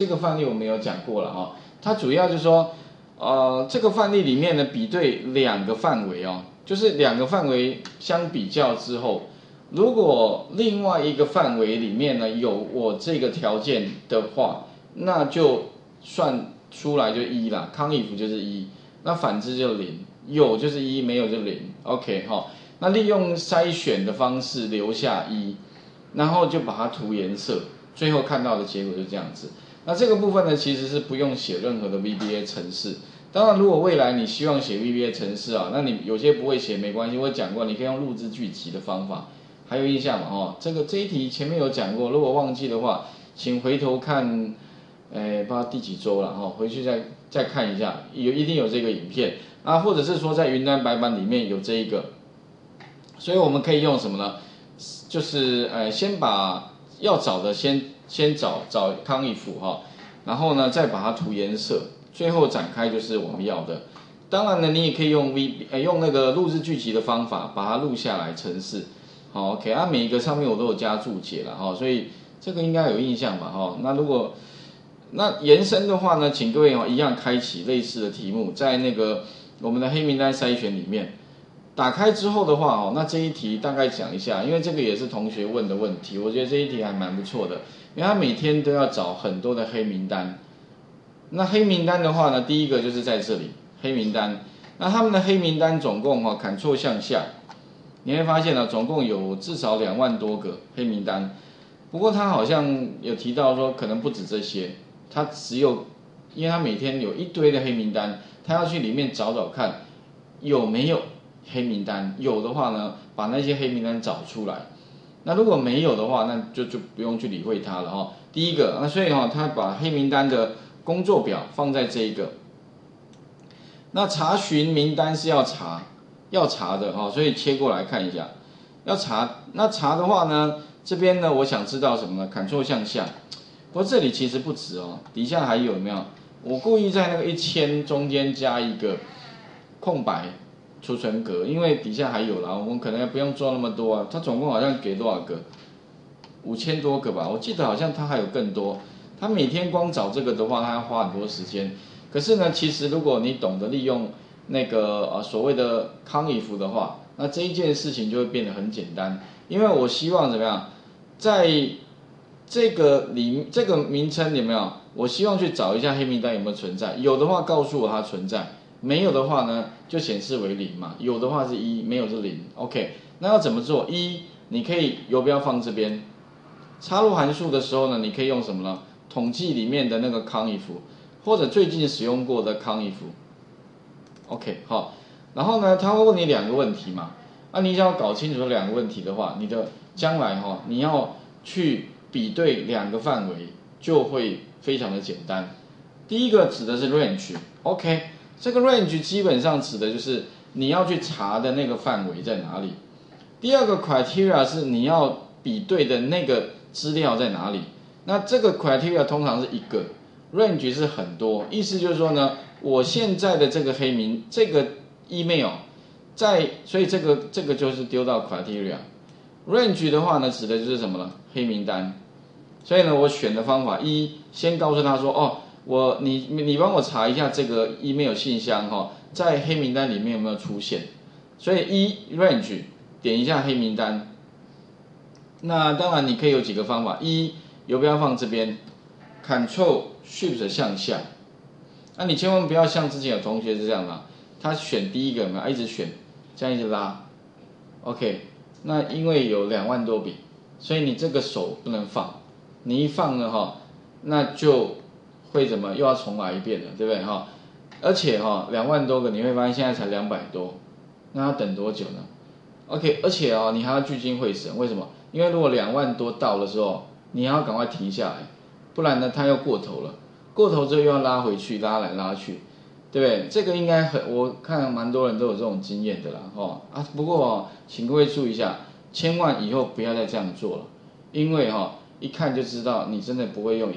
这个范例我们有讲过了哈，它主要就是说，这个范例里面呢，比对两个范围哦，就是两个范围相比较之后，如果另外一个范围里面呢有我这个条件的话，那就算出来就1啦，康if就是1，那反之就0，有就是1，没有就0 ，OK 哈。那利用筛选的方式留下1，然后就把它涂颜色，最后看到的结果就这样子。那这个部分呢，其实是不用写任何的 VBA 程式。当然，如果未来你希望写 VBA 程式啊，那你有些不会写没关系，我讲过，你可以用录制句集的方法。还有印象嘛？哦，这一题前面有讲过，如果忘记的话，请回头看，不知道第几周了哈，回去再看一下，一定有这个影片啊，或者是说在云端白板里面有这一个，所以我们可以用什么呢？就是先把要找的先找康if哈，然后呢再把它涂颜色，最后展开就是我们要的。当然呢，你也可以用用那个录制句集的方法把它录下来程式。好 ，OK， 啊，每一个上面我都有加注解了哈，所以这个应该有印象吧哈。那如果延伸的话呢，请各位一样开启类似的题目，在那个我们的黑名单筛选里面打开之后的话那这一题大概讲一下，因为这个也是同学问的问题，我觉得这一题还蛮不错的，因为他每天都要找很多的黑名单。那黑名单的话呢，第一个就是在这里黑名单，那他们的黑名单总共Ctrl向下。你会发现呢，总共有至少2万多个黑名单，不过他好像有提到说可能不止这些，他只有，因为他每天有一堆的黑名单，他要去里面找找看有没有黑名单，有的话呢，把那些黑名单找出来，那如果没有的话，那就不用去理会它了哈。第一个，那所以他把黑名单的工作表放在这一个，那查询名单是要查的哈，所以切过来看一下，要查。那查的话呢，这边呢，我想知道什么呢？Ctrl向下。不过这里其实不止哦，底下还有没有？我故意在那个1000中间加一个空白储存格，因为底下还有啦，我们可能不用做那么多啊。它总共好像给多少个？5000多个吧，我记得好像它还有更多。它每天光找这个的话，它要花很多时间。可是呢，其实如果你懂得利用那个所谓的康if的话，那这一件事情就会变得很简单。因为我希望怎么样，在这个名称有没有？我希望去找一下黑名单有没有存在，有的话告诉我它存在，没有的话呢就显示为0嘛，有的话是1，没有是0。OK， 那要怎么做？你可以游标放这边，插入函数的时候呢，你可以用什么呢？统计里面的那个康if，或者最近使用过的康if。OK， 好，然后呢，他会问你2个问题嘛，你想要搞清楚这2个问题的话，你的将来你要去比对2个范围，就会非常的简单。第一个指的是 range，OK， 这个 range 基本上指的就是你要去查的那个范围在哪里。第二个 criteria 是你要比对的那个资料在哪里。那这个 criteria 通常是1个。range 是很多，意思就是说呢，我现在的这个这个 email， 所以这个就是丢到 criteria。range 的话呢，指的就是什么呢？黑名单。所以呢，我选的方法先告诉他说，你帮我查一下这个 email 信箱在黑名单里面有没有出现。所以range 点一下黑名单。那当然你可以有几个方法，游标放这边。Ctrl Shift 向下，你千万不要像之前有同学是这样的，他选第一个嘛，一直选，这样一直拉 ，OK， 那因为有2万多笔，所以你这个手不能放，你一放呢那就会怎么又要重来一遍了，对不对而且2万多个，你会发现现在才200多，那要等多久呢 ？OK， 而且你还要聚精会神，为什么？因为如果2万多到的时候，你还要赶快停下来。不然呢，它又过头了，过头之后又要拉回去，拉来拉去，对不对？这个应该我看蛮多人都有这种经验的啦，不过请各位注意一下，千万以后不要再这样做了，因为一看就知道你真的不会用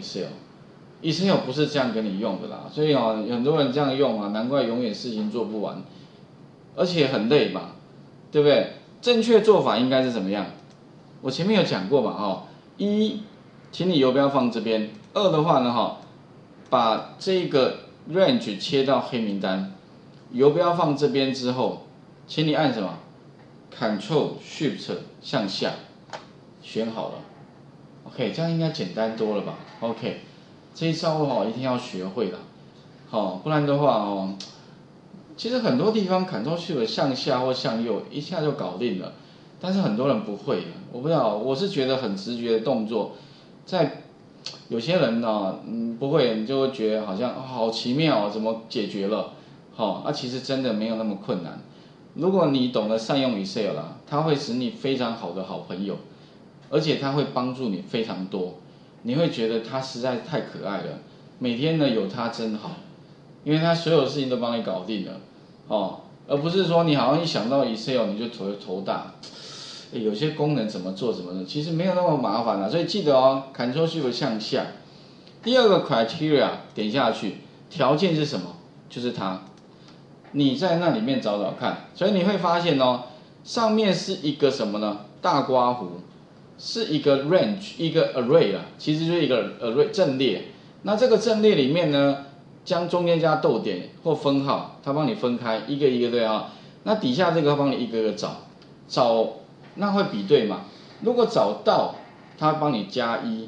Excel 不是这样跟你用的啦，所以很多人这样用难怪永远事情做不完，而且很累嘛，对不对？正确做法应该是怎么样？我前面有讲过嘛，请你游标放这边。2的话呢把这个 range 切到黑名单，游标放这边之后，请你按什么 Ctrl Shift 向下，选好了。OK， 这样应该简单多了吧 ？OK， 这一招一定要学会了，不然的话其实很多地方 Ctrl Shift 向下或向右一下就搞定了，但是很多人不会，我不知道，我是觉得很直觉的动作，在有些人不会，你就会觉得好像好奇妙怎么解决了？其实真的没有那么困难。如果你懂得善用 Excel 啦，它会使你非常好的好朋友，而且它会帮助你非常多，你会觉得它实在太可爱了，每天呢有它真好，因为它所有事情都帮你搞定了，而不是说你好像一想到 Excel 你就头大。有些功能怎么做呢？其实没有那么麻烦啦，所以记得Ctrl Shift 向下。第二个 criteria 点下去，条件是什么？就是它。你在那里面找找看，所以你会发现上面是一个什么呢？大刮胡，是一个 range， 一个 array 啦，其实就是一个 array 阵列。那这个阵列里面呢，将中间加逗点或分号，它帮你分开一个一个对那底下这个帮你一个个找，那会比对嘛？如果找到，它帮你加一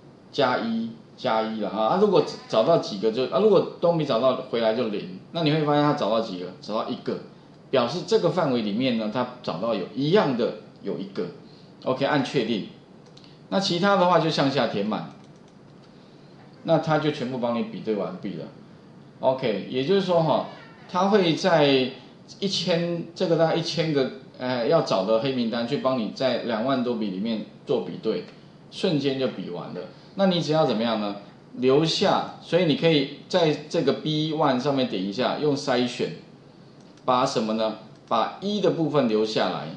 了如果找到几个如果都没找到回来就0，那你会发现它找到几个？找到1个，表示这个范围里面呢，它找到有一样的有1个。OK， 按确定。那其他的话就向下填满，那它就全部帮你比对完毕了。OK， 也就是说它会在这个大概1000个要找的黑名单，去帮你在2万多笔里面做比对，瞬间就比完了。那你只要怎么样呢？留下，所以你可以在这个 B1 上面点一下，用筛选，把什么呢？把1的部分留下来，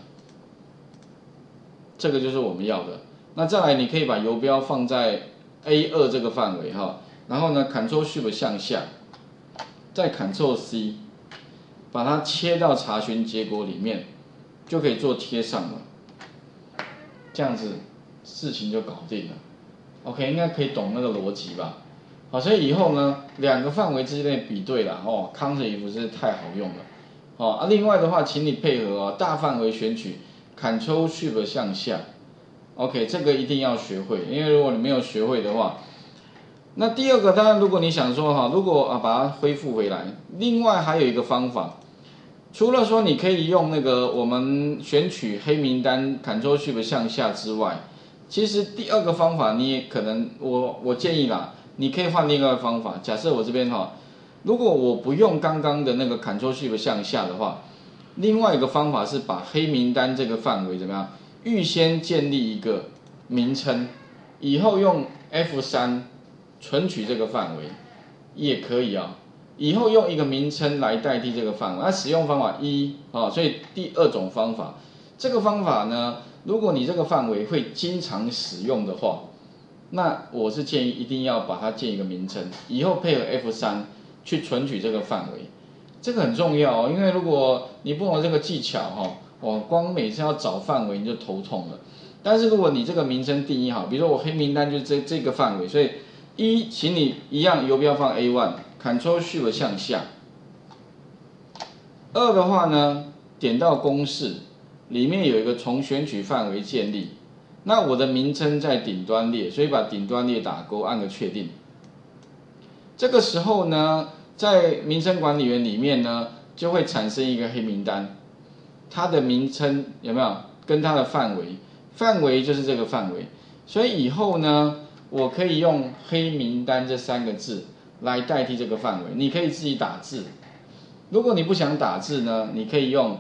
这个就是我们要的。那再来，你可以把游标放在 A2 这个范围然后呢 ，Ctrl Shift 向下，再 Ctrl C， 把它切到查询结果里面，就可以做贴上了。这样子事情就搞定了。OK， 应该可以懂那个逻辑吧？好，所以以后呢，2个范围之间的比对啦，Control 不是太好用了另外的话，请你配合大范围选取 Ctrl Shift 向下。OK， 这个一定要学会，因为如果你没有学会的话，那第二个当然，如果你想说如果把它恢复回来，另外还有一个方法，除了说你可以用那个我们选取黑名单 Ctrl Shift 向下之外，其实第二个方法你也可能，我建议啦，你可以换另外一个方法。假设我这边如果我不用刚刚的那个 Ctrl Shift 向下的话，另外一个方法是把黑名单这个范围怎么样，预先建立一个名称，以后用 F3 存取这个范围也可以以后用一个名称来代替这个范围。使用方法1所以第2种方法，这个方法呢，如果你这个范围会经常使用的话，那我是建议一定要把它建一个名称，以后配合 F3 去存取这个范围，这个很重要因为如果你不懂这个技巧光每次要找范围你就头痛了。但是如果你这个名称定义好，比如说我黑名单就是这个范围，所以请你一样游标放 A1， Ctrl Shift 向下。2的话呢，点到公式里面有一个从选取范围建立，那我的名称在顶端列，所以把顶端列打勾，按个确定。这个时候呢，在名称管理员里面呢，就会产生一个黑名单，它的名称有没有跟它的范围就是这个范围，所以以后呢，我可以用黑名单这3个字来代替这个范围，你可以自己打字。如果你不想打字呢，你可以用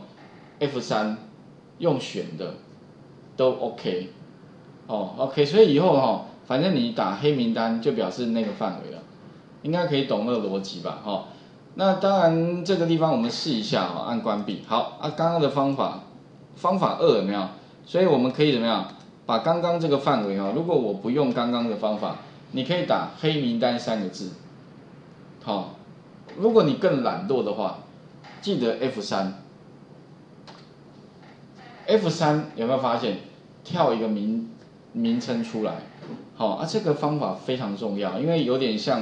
F3， 用选的都 OK。OK， 所以以后反正你打黑名单就表示那个范围了，应该可以懂那个逻辑吧？那当然这个地方我们试一下按关闭。好刚刚的方法2有没有？所以我们可以怎么样？把刚刚这个范围如果我不用刚刚的方法，你可以打黑名单3个字。如果你更懒惰的话，记得 F3 有没有发现跳一个名称出来？这个方法非常重要，因为有点像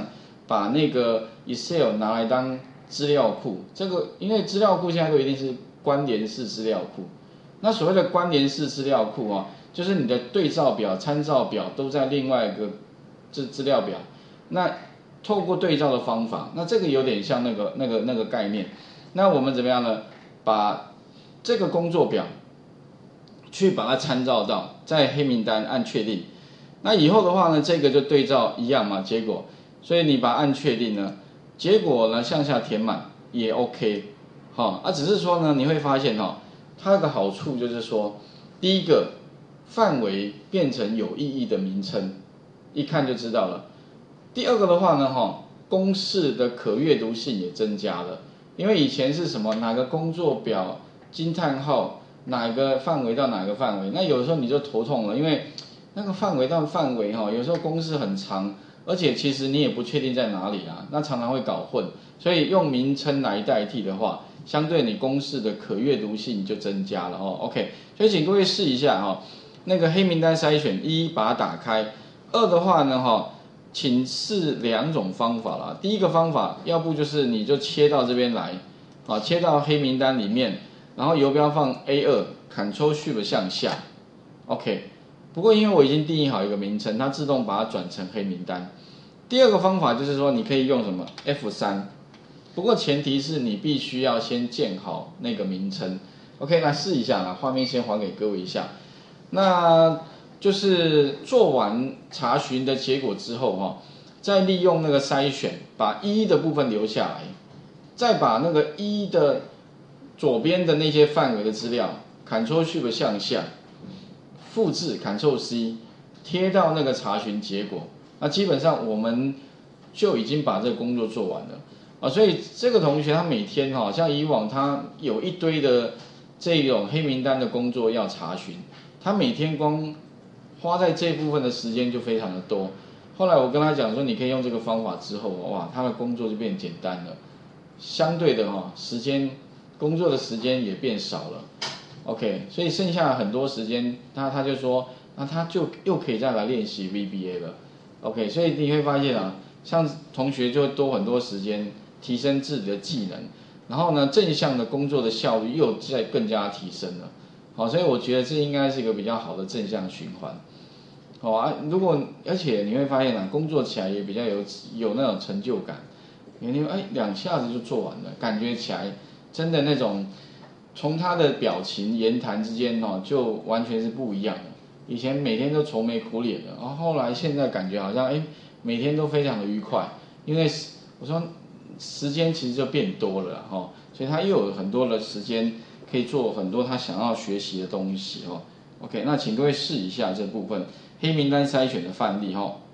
把那个 Excel 拿来当资料库，这个因为资料库现在都一定是关联式资料库。那所谓的关联式资料库啊，就是你的对照表、参照表都在另外一个资料表。那透过对照的方法，那这个有点像那个概念。那我们怎么样呢？把这个工作表去把它参照到在黑名单按确定。那以后的话呢，这个就对照一样嘛，结果，所以你把它按确定呢，结果呢向下填满也 OK， 只是说呢，你会发现它的好处就是说，第一个范围变成有意义的名称，一看就知道了。第二个的话呢，公式的可阅读性也增加了，因为以前是什么哪个工作表惊叹号哪个范围到哪个范围，那有时候你就头痛了，因为那个范围到范围有时候公式很长，而且其实你也不确定在哪里啊，那常常会搞混，所以用名称来代替的话，相对你公式的可阅读性就增加了OK， 所以请各位试一下那个黑名单筛选，一把它打开，二的话呢请试两种方法啦。第一个方法，要不就是你就切到这边来，切到黑名单里面，然后游标放 A2，Ctrl Shift 向下 ，OK。不过因为我已经定义好一个名称，它自动把它转成黑名单。第二个方法就是说，你可以用什么 F3， 不过前提是你必须要先建好那个名称。OK， 那试一下啦，画面先还给各位一下。那就是做完查询的结果之后再利用那个筛选，把一的部分留下来，再把那个一的左边的那些范围的资料 ，Ctrl Shift 向下。复制 Ctrl C 贴到那个查询结果，那基本上我们就已经把这个工作做完了所以这个同学他每天像以往他有一堆的这种黑名单的工作要查询，他每天光花在这部分的时间就非常的多。后来我跟他讲说，你可以用这个方法之后，哇，他的工作就变简单了，相对的工作的时间也变少了。OK， 所以剩下很多时间，他就说，那他就又可以再来练习 VBA 了。OK， 所以你会发现像同学就多很多时间提升自己的技能，然后呢，正向的工作的效率又再更加提升了。所以我觉得这应该是一个比较好的正向循环。而且你会发现工作起来也比较有那种成就感，因为两下子就做完了，感觉起来真的那种。从他的表情、言谈之间就完全是不一样的。以前每天都愁眉苦脸的，后来现在感觉好像每天都非常的愉快，因为我说时间其实就变多了所以他又有很多的时间可以做很多他想要学习的东西OK， 那请各位试一下这部分黑名单筛选的范例